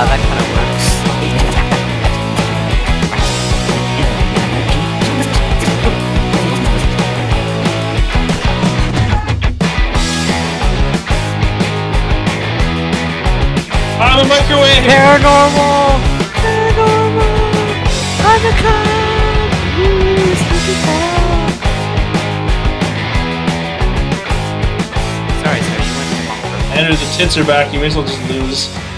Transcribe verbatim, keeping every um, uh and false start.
that kind of works. I'm a microwave! Paranormal! Paranormal! Undercut! Ooh, spooky town! Sorry, sir, you went to the wrong person. Andrew, the tits are back. You may as well just lose.